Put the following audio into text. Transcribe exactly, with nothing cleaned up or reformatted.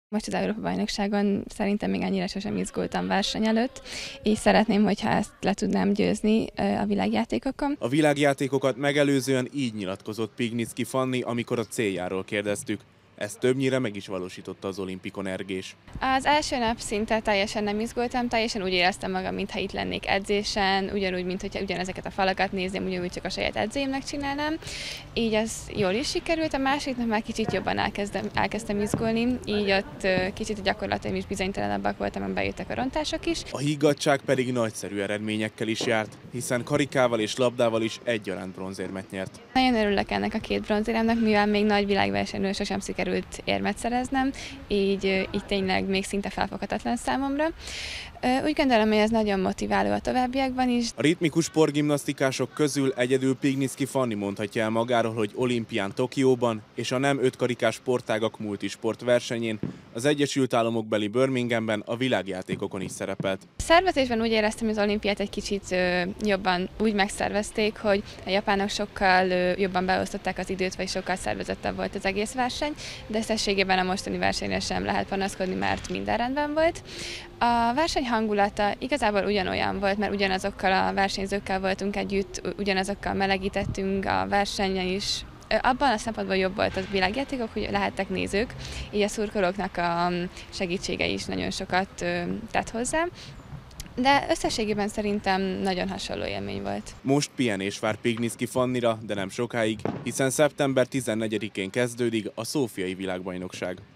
Most az Európa-bajnokságon szerintem még ennyire sosem izgultam verseny előtt, és szeretném, hogyha ezt le tudnám győzni a világjátékokon. A világjátékokat megelőzően így nyilatkozott Pignicki Fanni, amikor a céljáról kérdeztük. Ezt többnyire meg is valósította az olimpikon Ergés. Az első nap szinte teljesen nem izgultam, teljesen úgy éreztem magam, mintha itt lennék edzésen, ugyanúgy, mint hogyha ugyanezeket a falakat nézném, ugyanúgy csak a saját edzőimnek csinálnám. Így ez jól is sikerült, a másik nap már kicsit jobban elkezdem, elkezdtem izgulni, így ott kicsit a gyakorlataim is bizonytalanabbak voltam, amiben bejöttek a rontások is. A higgadtság pedig nagyszerű eredményekkel is járt, hiszen karikával és labdával is egyaránt bronzérmet nyert. Nagyon örülök ennek a két bronzéremnek, mivel még nagy világversenyen sosem sikerült érmet szereznem, így, így tényleg még szinte felfoghatatlan számomra. Úgy gondolom, hogy ez nagyon motiváló a továbbiakban is. A ritmikus sportgimnasztikások közül egyedül Pignicki Fanni mondhatja el magáról, hogy olimpián Tokióban és a nem ötkarikás sportágak multisport versenyén, az Egyesült Államokbeli Birminghamben a világjátékokon is szerepelt. A szervezésben úgy éreztem, hogy az olimpiát egy kicsit jobban úgy megszervezték, hogy a japánok sokkal jobban beosztották az időt, vagy sokkal szervezettebb volt az egész verseny, de összességében a mostani versenyre sem lehet panaszkodni, mert minden rendben volt. A verseny hangulata igazából ugyanolyan volt, mert ugyanazokkal a versenyzőkkel voltunk együtt, ugyanazokkal melegítettünk a versenyen is. Abban a szempontból jobb volt a világjátékok, hogy lehettek nézők, így a szurkolóknak a segítsége is nagyon sokat tett hozzá. De összességében szerintem nagyon hasonló élmény volt. Most pihenés vár Pignicki Fannira, de nem sokáig, hiszen szeptember tizennegyedikén kezdődik a szófiai világbajnokság.